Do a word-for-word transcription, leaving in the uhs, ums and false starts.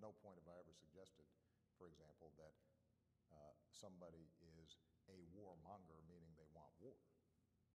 no point have I ever suggested, for example, that uh, somebody